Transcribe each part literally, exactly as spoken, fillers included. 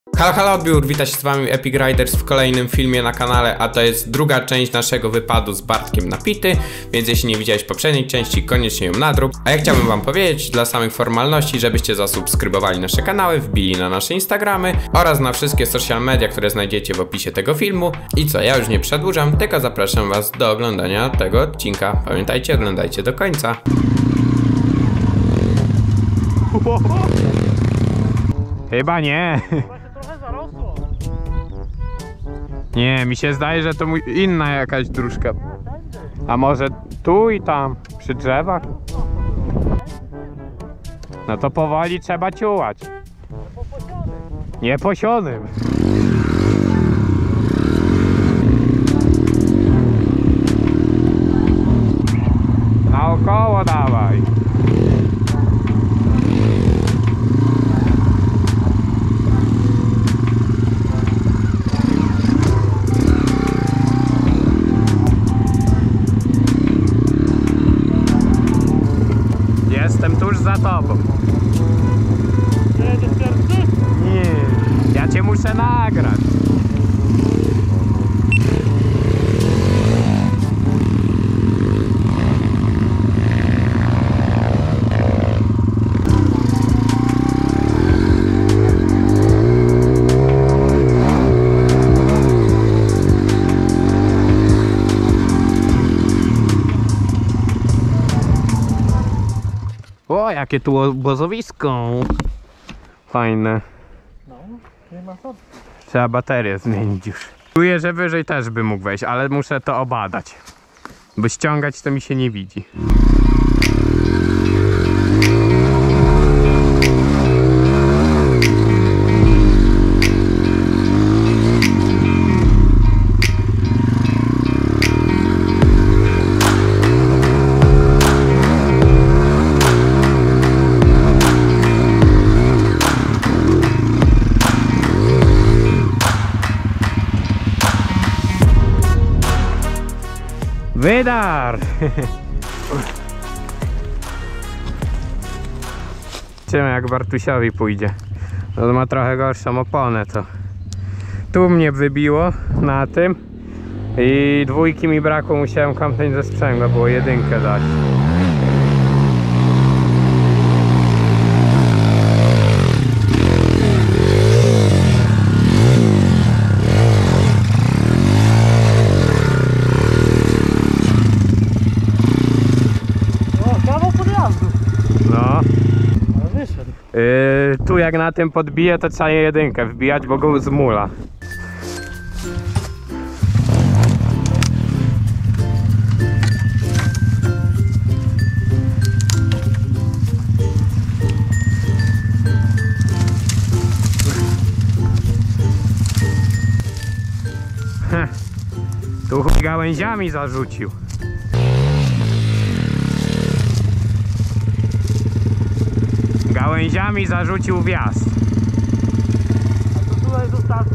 Halo, halo odbiór, witam się z wami Epic Riders w kolejnym filmie na kanale, a to jest druga część naszego wypadu z Bartkiem na pity, więc jeśli nie widziałeś poprzedniej części, koniecznie ją nadrób. A ja chciałbym wam powiedzieć dla samych formalności, żebyście zasubskrybowali nasze kanały, wbili na nasze Instagramy oraz na wszystkie social media, które znajdziecie w opisie tego filmu. I co, ja już nie przedłużam, tylko zapraszam was do oglądania tego odcinka. Pamiętajcie, oglądajcie do końca. Chyba nie. Nie, mi się zdaje, że to inna jakaś dróżka. A może tu i tam, przy drzewach? No to powoli trzeba ciułać. Nie posionym. Naokoło dawaj. Jestem tuż za tobą. Jedziesz pierwszy? Nie, ja cię muszę nagrać. O, jakie tu obozowisko fajne. No, nie ma co. Trzeba baterię zmienić już. Czuję, że wyżej też by mógł wejść, ale muszę to obadać. Bo ściągać to mi się nie widzi. Wydar! Zobaczymy, jak Bartusiowi pójdzie. No, ma trochę gorszą oponę, to tu mnie wybiło na tym i dwójki mi brakło, musiałem kampić ze sprzęgła, było jedynkę dać. No. Ale wyszedł. Yy, tu jak na tym podbije, to trzeba jedynkę wbijać, bo go zmula. Heh. Tu chuj gałęziami zarzucił. Gałęziami zarzucił wjazd. A to tutaj zostawki?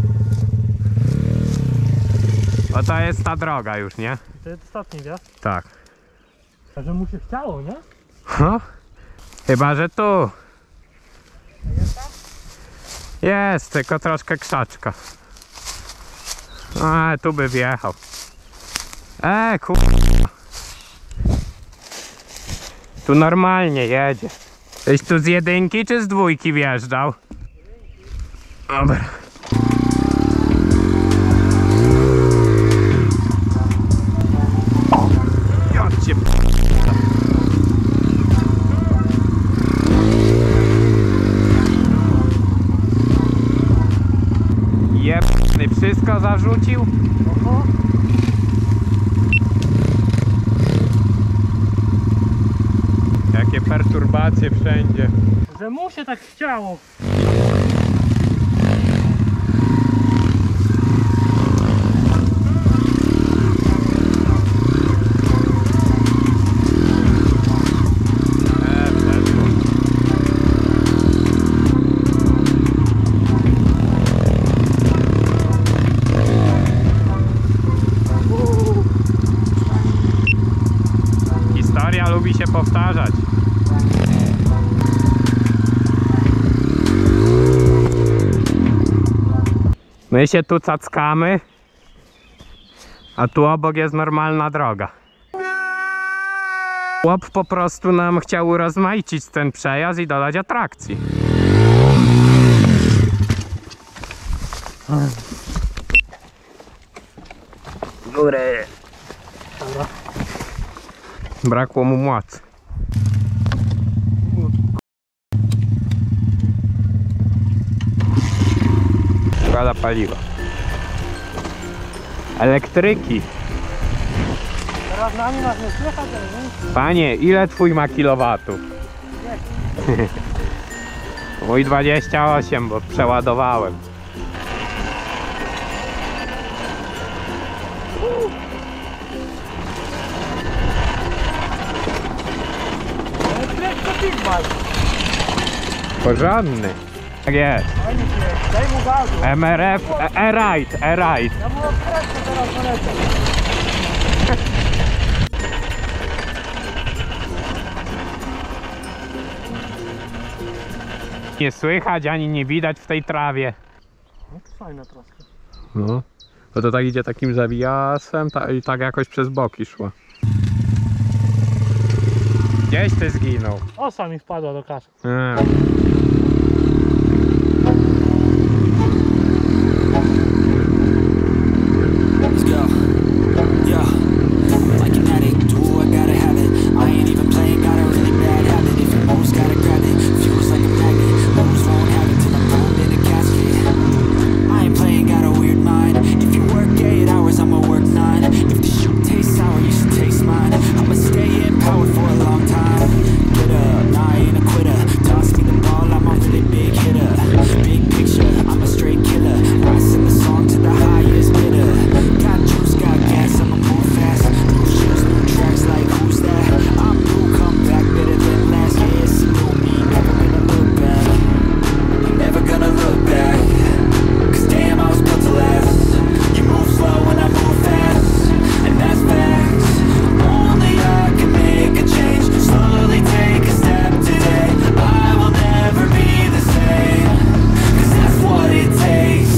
O, to jest ta droga już, nie? To jest ostatni wjazd. Tak. Także mu się chciało, nie? No, chyba że tu. Jest tam? Jest, tylko troszkę krzaczka. A, tu by wjechał. E, kur... Tu normalnie jedzie. Tyś tu z jedynki czy z dwójki wjeżdżał? Dobra. Jodźcie. Jebny, wszystko zarzucił? Oho. Jakie perturbacje wszędzie. Że mu się tak chciało. E, przeszło. Historia lubi się powtarzać. My się tu cackamy, a tu obok jest normalna droga. Chłop po prostu nam chciał urozmaicić ten przejazd i dodać atrakcji. Góry. Dobra. Brakło mu mocy. Szkoda paliwa. Elektryki. Teraz nami nas nie słychać, ale nie. Panie, ile twój ma kilowatów? Mój dwadzieścia osiem, bo przeładowałem. Ale klek to Sigma. Porządny. Tak jest. Fajnie klek, daj mu gazu. M R F, E-Ride, E-Ride. Ja mu odkręcę teraz nalecę. Nie słychać ani nie widać w tej trawie. No to fajne troszkę. No, bo to tak idzie takim zawijasem ta, i tak jakoś przez boki szło. Gdzieś ty zginął. Osa mi wpadła do kasy. Hmm. Let's go. Yeah. Like an addict, do I gotta have it. I ain't even playing, got a really bad habit. If it moves, gotta grab it. Feels like a magnet. Moves won't have it till I'm thrown in a casket. I ain't playing, got a weird mind. If you work eight hours, I'ma work nine. If the shoot tastes sour, you should taste mine. I'ma stay in power for a long time. Get up, nah, I ain't a quitter. Toss me the ball, I'm a really big hitter. Big picture, I'm a straight killer. Rising the song to the highest bidder. Got juice, got gas, I'ma move fast. New shoes, new tracks, like who's that? I'm new, come back better than last. Yeah, it's a new me, never gonna look back. Never gonna look back. Cause damn, I was built to last. You move slow and I move fast. And that's facts. Only I can make a change. Slowly take a step today. I will never be the same. Cause that's what it takes.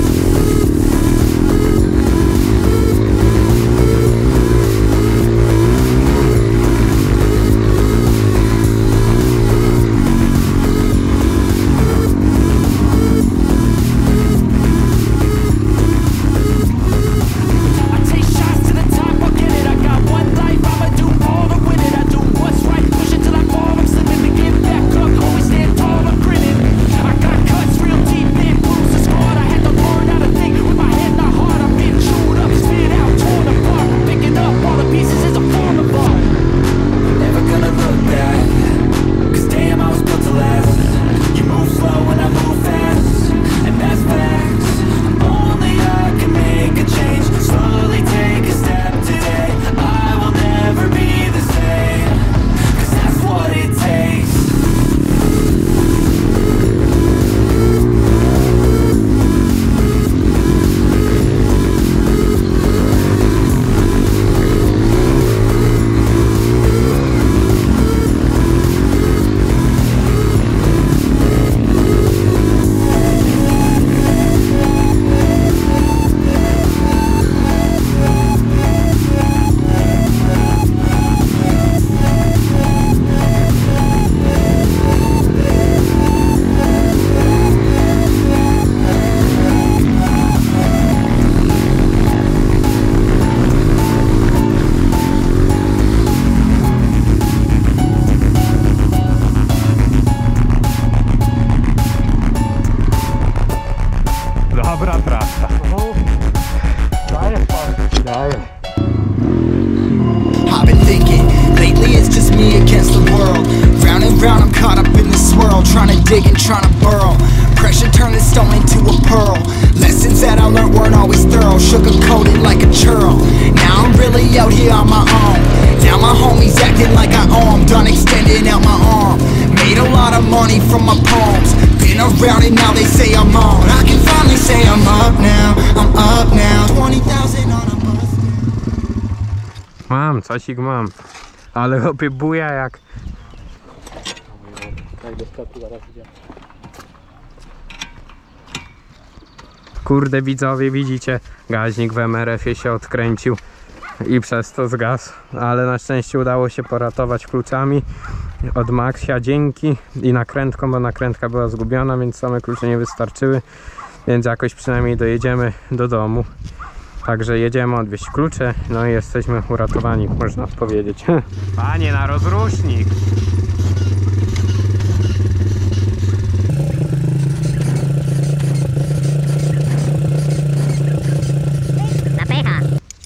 I take shots to the top, I'll get it. I got one life, I'ma do all to win it. I do what's right, push it till I fall. I'm slipping to get back up, always stand tall, I'm grinning. I got cuts real deep, big bruises scarred. I had to learn how to think with my head, not heart. I've been chewed up, spit out, torn apart. Picking up all the pieces is a form of art. Never gonna look back, cause damn, I was built to last. You move slow and I move fast, and that's facts. Only I can make a change. Slowly take a step today. I will never be the same. Cause that's what it takes. Dobra trasa. No, daję pan. Daję. I've been thinking, lately it's just me against the world. Round and round I'm caught up in this swirl, trying to dig and trying to burrow. Pressure turned the stone into a pearl. Lessons that I learned weren't always thorough, sugar-coated like a churl. Now I'm really out here on my own. Now my homies acting like I own. Done extending out my arm. Made a lot of money from my poems. Been around it, now they say I'm on. I can finally say I'm up now, I'm up now. twenty thousand on a bus. Mam, cosik mam. Ale chłopie buja jak... Jak do sklepu zaraz idzie. kurde widzowie, widzicie, gaźnik w M R F-ie się odkręcił i przez to zgasł, ale na szczęście udało się poratować kluczami od Maxia, dzięki, i nakrętką, bo nakrętka była zgubiona, więc same klucze nie wystarczyły, więc jakoś przynajmniej dojedziemy do domu. Także jedziemy odwieźć klucze, no i jesteśmy uratowani, można powiedzieć. Panie, na rozrusznik! Zapycha!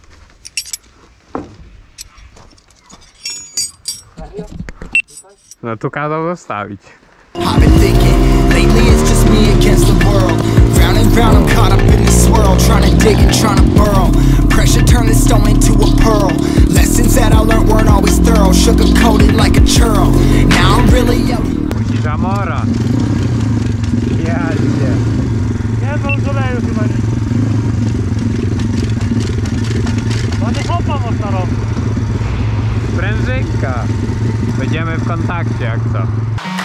No tu kazał zostawić. I've been thinking, lately it's just me against the world. Round and round I'm caught up in this swirl, trying to dig and trying to burrow. Pressure turned this stone into a pearl. Lessons that I learned weren't always thorough, sugar coated like a churro. Now I'm really out. Musi zamora. Jadzie. Nie, to już oleju chyba nie. No nie hopa można robić. Sprężynka. Będziemy w kontakcie jak co.